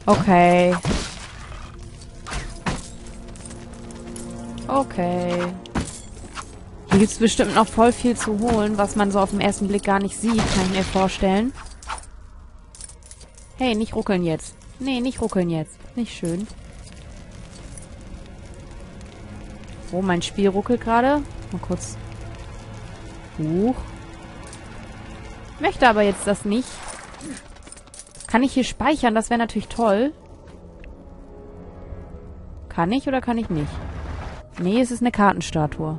Okay. Okay. Hier gibt es bestimmt noch voll viel zu holen, was man so auf den ersten Blick gar nicht sieht, kann ich mir vorstellen. Hey, nicht ruckeln jetzt. Nee, nicht ruckeln jetzt. Nicht schön. Oh, mein Spiel ruckelt gerade. Mal kurz. Huch. Möchte aber jetzt das nicht. Kann ich hier speichern? Das wäre natürlich toll. Kann ich oder kann ich nicht? Nee, es ist eine Kartenstatue.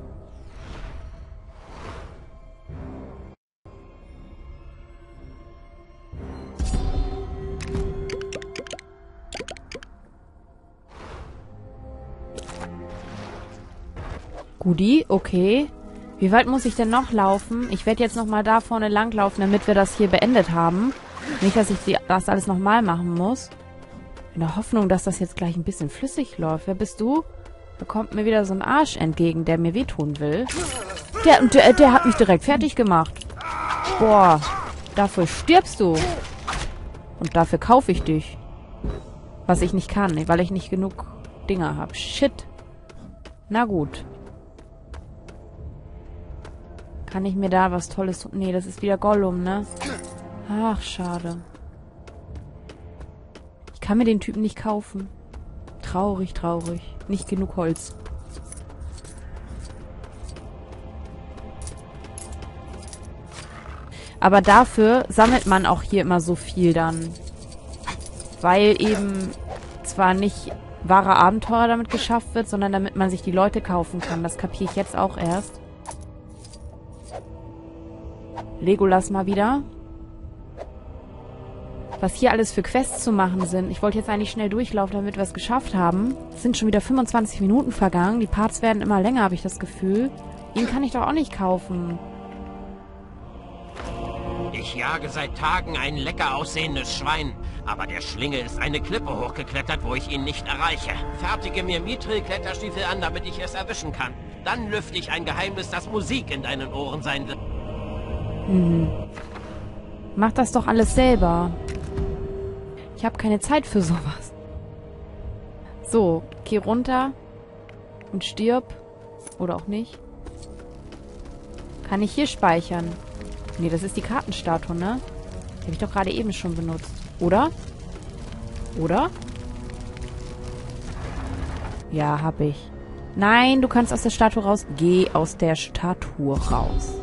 Guti, okay. Wie weit muss ich denn noch laufen? Ich werde jetzt nochmal da vorne langlaufen, damit wir das hier beendet haben. Nicht, dass ich das alles nochmal machen muss. In der Hoffnung, dass das jetzt gleich ein bisschen flüssig läuft. Wer bist du? Da kommt mir wieder so ein Arsch entgegen, der mir wehtun will. Der hat mich direkt fertig gemacht. Boah, dafür stirbst du. Und dafür kaufe ich dich. Was ich nicht kann, weil ich nicht genug Dinger habe. Shit. Na gut. Kann ich mir da was Tolles... Nee, das ist wieder Gollum, ne? Ach, schade. Ich kann mir den Typen nicht kaufen. Traurig, traurig. Nicht genug Holz. Aber dafür sammelt man auch hier immer so viel dann. Weil eben zwar nicht wahre Abenteuer damit geschafft wird, sondern damit man sich die Leute kaufen kann. Das kapiere ich jetzt auch erst. Legolas mal wieder. Was hier alles für Quests zu machen sind. Ich wollte jetzt eigentlich schnell durchlaufen, damit wir es geschafft haben. Es sind schon wieder 25 Minuten vergangen. Die Parts werden immer länger, habe ich das Gefühl. Ihn kann ich doch auch nicht kaufen. Ich jage seit Tagen ein lecker aussehendes Schwein. Aber der Schlingel ist eine Klippe hochgeklettert, wo ich ihn nicht erreiche. Fertige mir Mithril-Kletterstiefel an, damit ich es erwischen kann. Dann lüfte ich ein Geheimnis, das Musik in deinen Ohren sein wird. Mach das doch alles selber. Ich habe keine Zeit für sowas. So, geh runter und stirb. Oder auch nicht. Kann ich hier speichern? Nee, das ist die Kartenstatue, ne? Die habe ich doch gerade eben schon benutzt. Oder? Oder? Ja, hab ich. Nein, du kannst aus der Statue raus. Geh aus der Statue raus.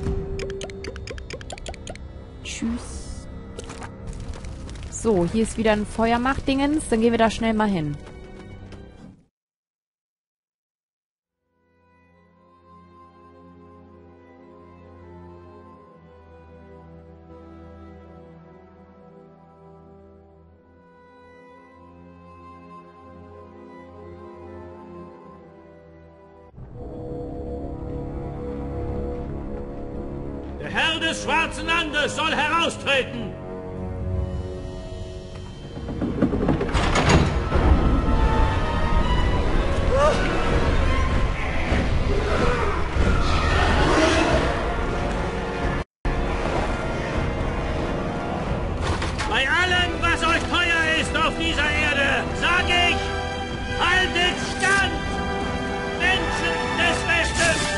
Tschüss. So, hier ist wieder ein Feuermacht-Dingens. Dann gehen wir da schnell mal hin. Der Herr des Schwarzen Landes soll heraustreten! Bei allem, was euch teuer ist auf dieser Erde, sag ich, haltet stand! Menschen des Westens!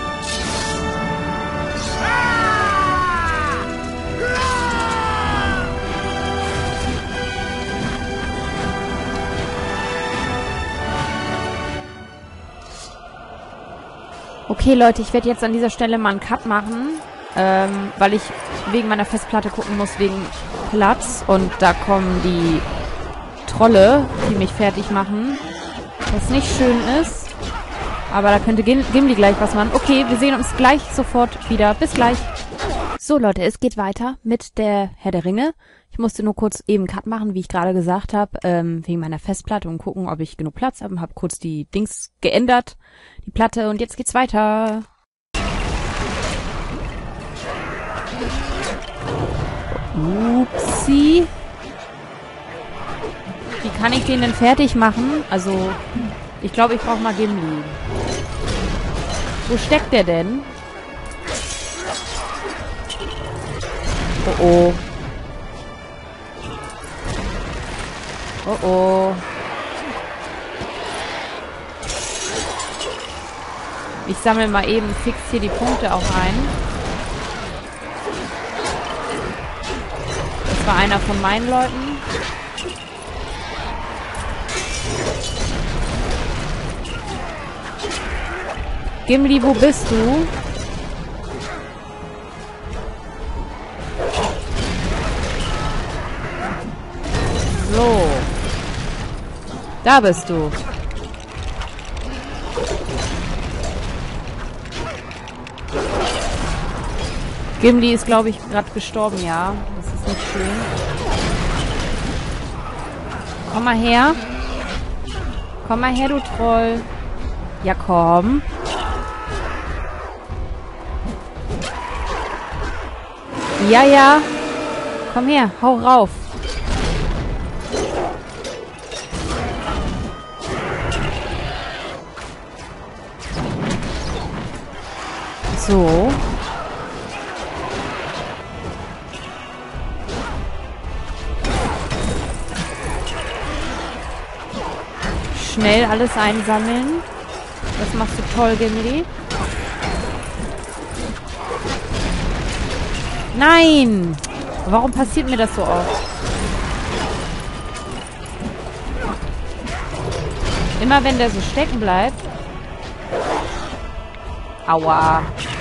Okay, Leute, ich werde jetzt an dieser Stelle mal einen Cut machen, weil ich wegen meiner Festplatte gucken muss, wegen Platz. Und da kommen die Trolle, die mich fertig machen, was nicht schön ist. Aber da könnte Gimli gleich was machen. Okay, wir sehen uns gleich sofort wieder. Bis gleich. So, Leute, es geht weiter mit der Herr der Ringe. Ich musste nur kurz eben einen Cut machen, wie ich gerade gesagt habe, wegen meiner Festplatte und gucken, ob ich genug Platz habe. Habe kurz die Dings geändert, die Platte, und jetzt geht's weiter. Upsi. Wie kann ich den denn fertig machen? Also, ich glaube, ich brauche mal Gimli. Wo steckt der denn? Oh oh. Oh oh. Ich sammle mal eben fix hier die Punkte auch ein. Das war einer von meinen Leuten. Gimli, wo bist du? So. Da bist du. Gimli ist, glaube ich, gerade gestorben, ja. Das ist nicht schön. Komm mal her. Komm mal her, du Troll. Ja, komm. Ja, ja. Komm her, hau rauf. So. Schnell alles einsammeln. Das machst du toll, Gimli. Nein! Warum passiert mir das so oft? Immer wenn der so stecken bleibt. Aua.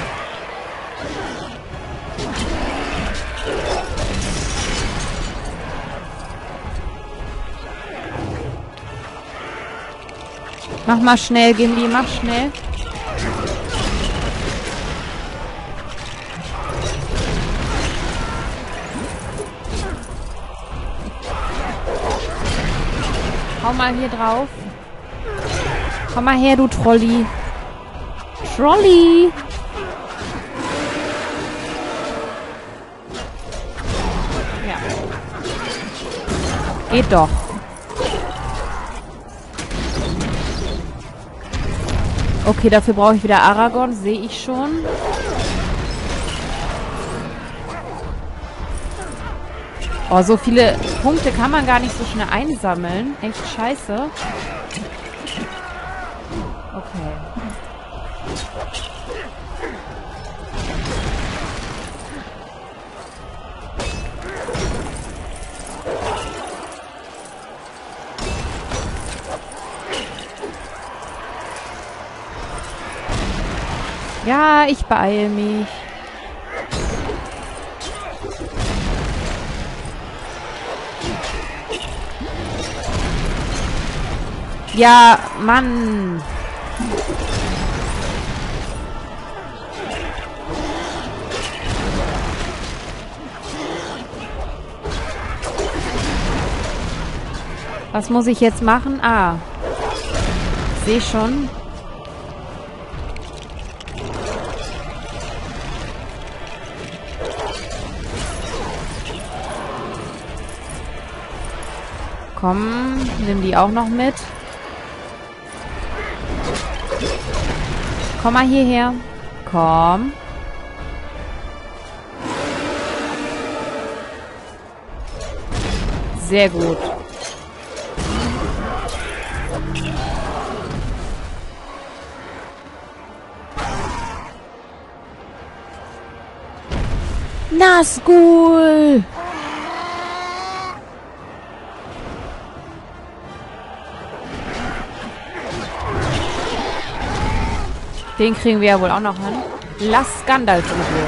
Mach mal schnell, Gimli, mach schnell. Hau mal hier drauf. Komm mal her, du Trolli. Trolli! Ja. Geht doch. Okay, dafür brauche ich wieder Aragorn, sehe ich schon. Oh, so viele Punkte kann man gar nicht so schnell einsammeln. Echt scheiße. Okay. Ja, ich beeile mich. Ja, Mann. Was muss ich jetzt machen? Ah. Ich sehe schon. Komm, nimm die auch noch mit. Komm mal hierher. Komm. Sehr gut. Nazgul! Den kriegen wir ja wohl auch noch hin. Lass Gandalf in Ruhe.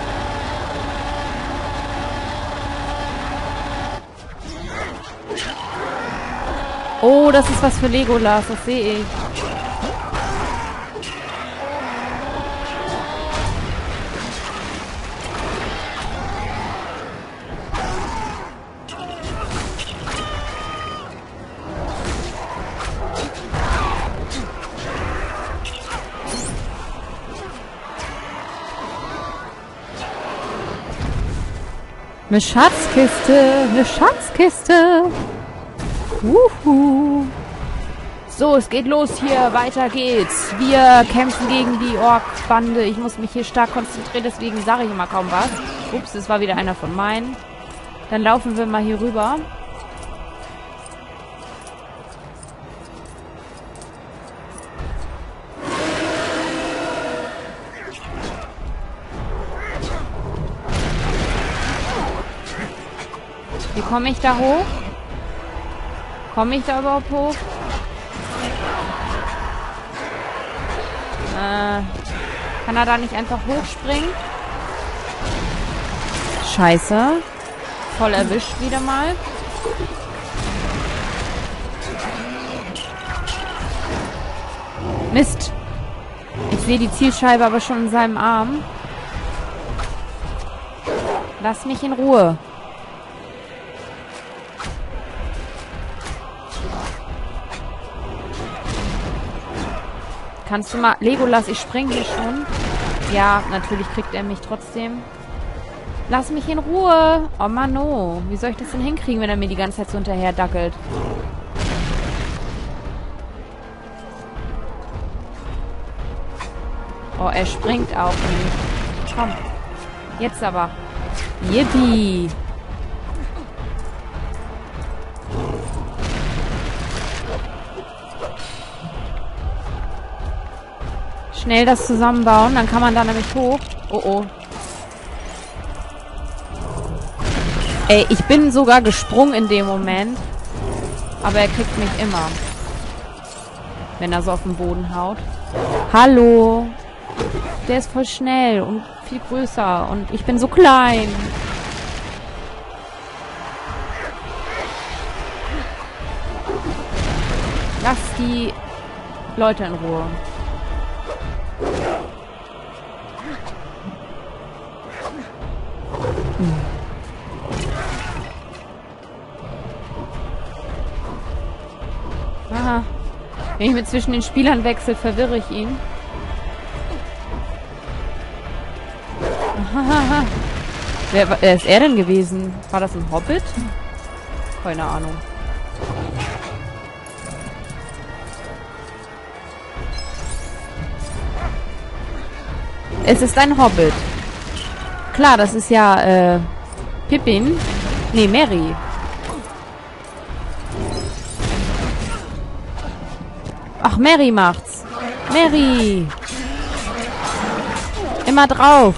Oh, das ist was für Legolas, das sehe ich. Eine Schatzkiste, eine Schatzkiste. So, es geht los hier, weiter geht's. Wir kämpfen gegen die Ork-Bande. Ich muss mich hier stark konzentrieren, deswegen sage ich immer kaum was. Ups, das war wieder einer von meinen. Dann laufen wir mal hier rüber. Wie komme ich da hoch? Komme ich da überhaupt hoch? Kann er da nicht einfach hochspringen? Scheiße. Voll erwischt wieder mal. Mist. Ich sehe die Zielscheibe aber schon in seinem Arm. Lass mich in Ruhe. Kannst du mal... Legolas, ich spring hier schon. Ja, natürlich kriegt er mich trotzdem. Lass mich in Ruhe. Oh Mann, oh. Wie soll ich das denn hinkriegen, wenn er mir die ganze Zeit so hinterher dackelt? Oh, er springt auf mich. Komm. Jetzt aber. Yippie. Schnell das zusammenbauen, dann kann man da nämlich hoch. Oh, oh. Ey, ich bin sogar gesprungen in dem Moment. Aber er kriegt mich immer. Wenn er so auf den Boden haut. Hallo. Der ist voll schnell und viel größer. Und ich bin so klein. Lass die Leute in Ruhe. Aha. Wenn ich mit zwischen den Spielern wechsle, verwirre ich ihn. Aha. Wer ist er denn gewesen? War das ein Hobbit? Keine Ahnung. Es ist ein Hobbit. Klar, das ist ja, Pippin. Nee, Merry. Ach, Merry macht's. Merry. Immer drauf.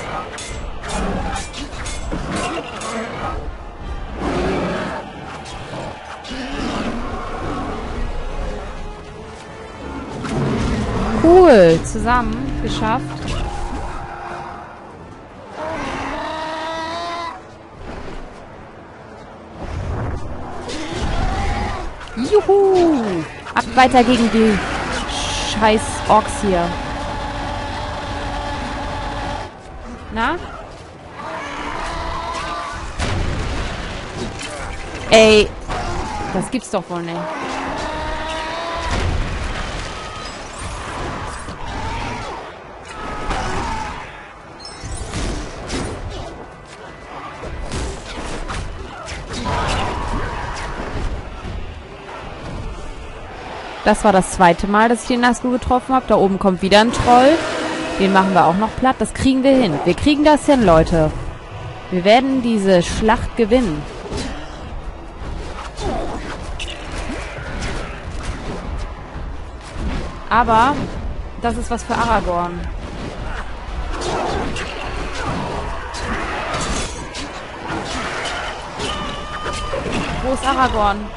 Cool. Zusammen geschafft. Juhu. Ab weiter gegen die scheiß Orks hier. Na? Ey. Das gibt's doch wohl nicht. Das war das zweite Mal, dass ich den Nazgul getroffen habe. Da oben kommt wieder ein Troll. Den machen wir auch noch platt. Das kriegen wir hin. Wir kriegen das hin, Leute. Wir werden diese Schlacht gewinnen. Aber das ist was für Aragorn. Wo ist Aragorn?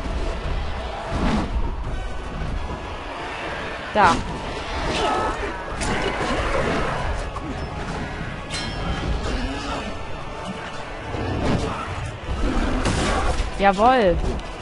Da. Jawohl.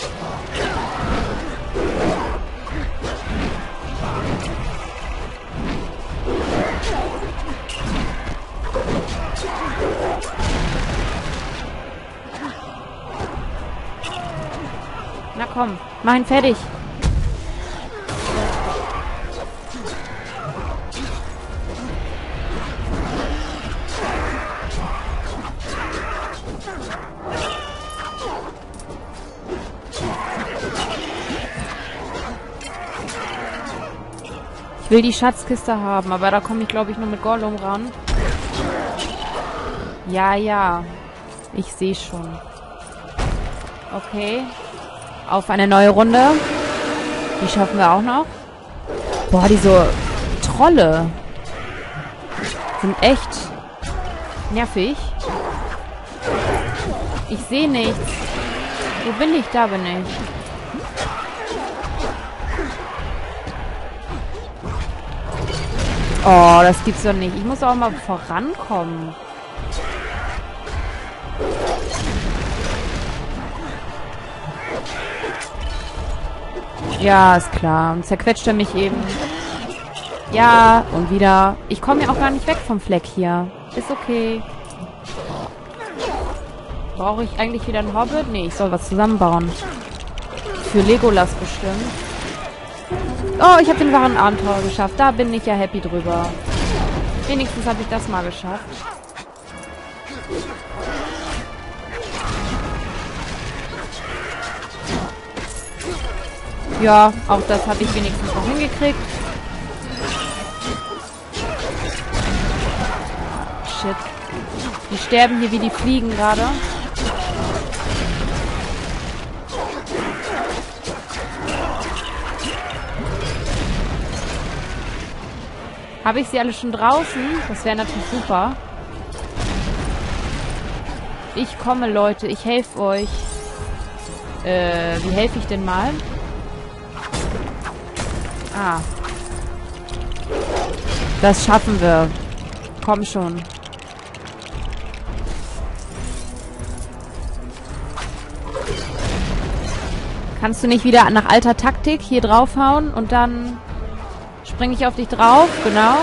Na komm, mach ihn fertig. Ich will die Schatzkiste haben, aber da komme ich, glaube ich, nur mit Gollum ran. Ja, ja. Ich sehe schon. Okay. Auf eine neue Runde. Die schaffen wir auch noch. Boah, diese Trolle sind echt nervig. Ich sehe nichts. Wo bin ich? Da bin ich. Oh, das gibt's doch nicht. Ich muss auch mal vorankommen. Ja, ist klar. Und zerquetscht er mich eben. Ja, und wieder. Ich komme ja auch gar nicht weg vom Fleck hier. Ist okay. Brauche ich eigentlich wieder einen Hobbit? Nee, ich soll was zusammenbauen. Für Legolas bestimmt. Oh, ich habe den wahren Abenteuer geschafft. Da bin ich ja happy drüber. Wenigstens habe ich das mal geschafft. Ja, auch das habe ich wenigstens noch hingekriegt. Shit. Die sterben hier wie die Fliegen gerade. Habe ich sie alle schon draußen? Das wäre natürlich super. Ich komme, Leute. Ich helfe euch. Wie helfe ich denn mal? Ah. Das schaffen wir. Komm schon. Kannst du nicht wieder nach alter Taktik hier draufhauen und dann springe ich auf dich drauf? Genau.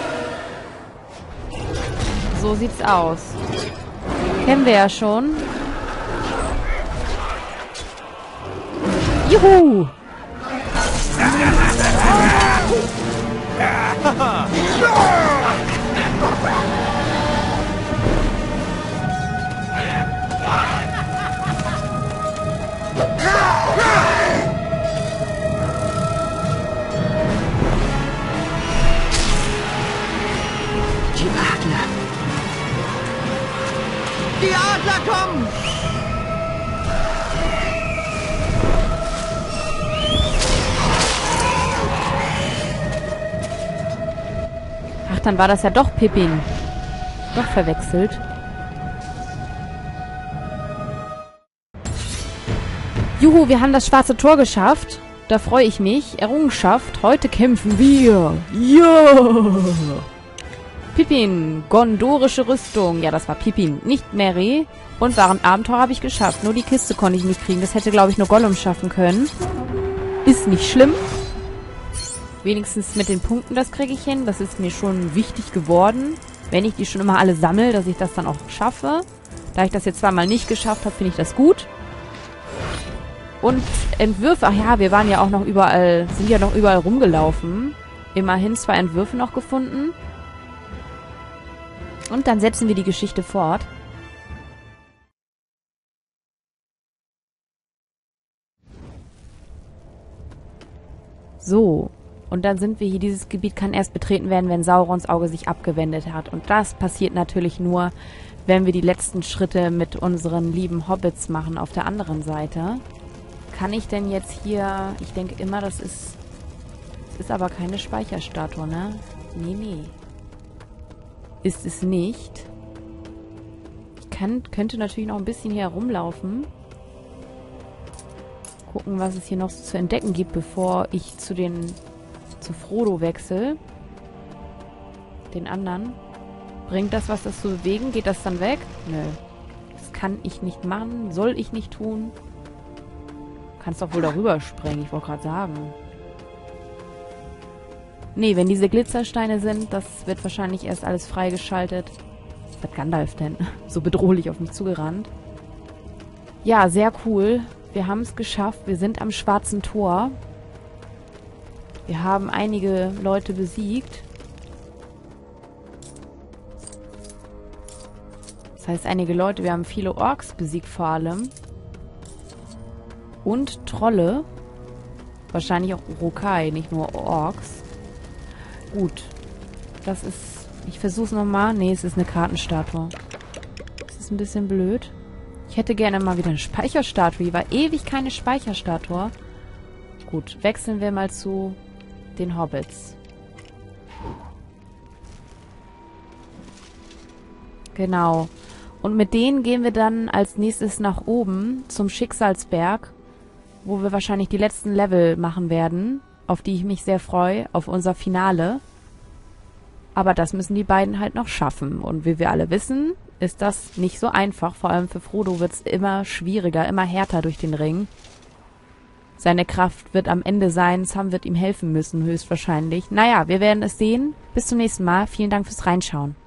So sieht's aus. Kennen wir ja schon. Juhu! Die Adler kommen! Ach, dann war das ja doch Pippin. Doch verwechselt. Juhu, wir haben das schwarze Tor geschafft. Da freue ich mich. Errungenschaft. Heute kämpfen wir. Ja! Pippin. Gondorische Rüstung. Ja, das war Pippin. Nicht Merry. Und wahren Abenteuer habe ich geschafft. Nur die Kiste konnte ich nicht kriegen. Das hätte, glaube ich, nur Gollum schaffen können. Ist nicht schlimm. Wenigstens mit den Punkten, das kriege ich hin. Das ist mir schon wichtig geworden. Wenn ich die schon immer alle sammle, dass ich das dann auch schaffe. Da ich das jetzt zweimal nicht geschafft habe, finde ich das gut. Und Entwürfe. Ach ja, wir waren ja auch noch überall, sind ja noch überall rumgelaufen. Immerhin 2 Entwürfe noch gefunden. Und dann setzen wir die Geschichte fort. So. Und dann sind wir hier, dieses Gebiet kann erst betreten werden, wenn Saurons Auge sich abgewendet hat. Und das passiert natürlich nur, wenn wir die letzten Schritte mit unseren lieben Hobbits machen auf der anderen Seite. Kann ich denn jetzt hier... Ich denke immer, das ist aber keine Speicherstatue, ne? Nee. Ist es nicht. Ich könnte natürlich noch ein bisschen hier herumlaufen. Gucken, was es hier noch zu entdecken gibt, bevor ich zu Frodo wechsle. Den anderen. Bringt das was, das zu bewegen? Geht das dann weg? Nö. Das kann ich nicht machen. Soll ich nicht tun. Kannst doch wohl darüber springen. Ich wollte gerade sagen. Nee, wenn diese Glitzersteine sind, das wird wahrscheinlich erst alles freigeschaltet. Was hat Gandalf denn? So bedrohlich auf mich zugerannt. Ja, sehr cool. Wir haben es geschafft. Wir sind am Schwarzen Tor. Wir haben einige Leute besiegt. Das heißt, einige Leute. Wir haben viele Orks besiegt vor allem. Und Trolle. Wahrscheinlich auch Urukai, nicht nur Orks. Gut. Das ist... Ich versuch's nochmal. Nee, es ist eine Kartenstatue. Das ist ein bisschen blöd. Ich hätte gerne mal wieder eine Speicherstatue. Hier war ewig keine Speicherstatue. Gut, wechseln wir mal zu den Hobbits. Genau. Und mit denen gehen wir dann als nächstes nach oben zum Schicksalsberg, wo wir wahrscheinlich die letzten Level machen werden, auf die ich mich sehr freue, auf unser Finale. Aber das müssen die beiden halt noch schaffen. Und wie wir alle wissen, ist das nicht so einfach. Vor allem für Frodo wird es immer schwieriger, immer härter durch den Ring. Seine Kraft wird am Ende sein. Sam wird ihm helfen müssen, höchstwahrscheinlich. Naja, wir werden es sehen. Bis zum nächsten Mal. Vielen Dank fürs Reinschauen.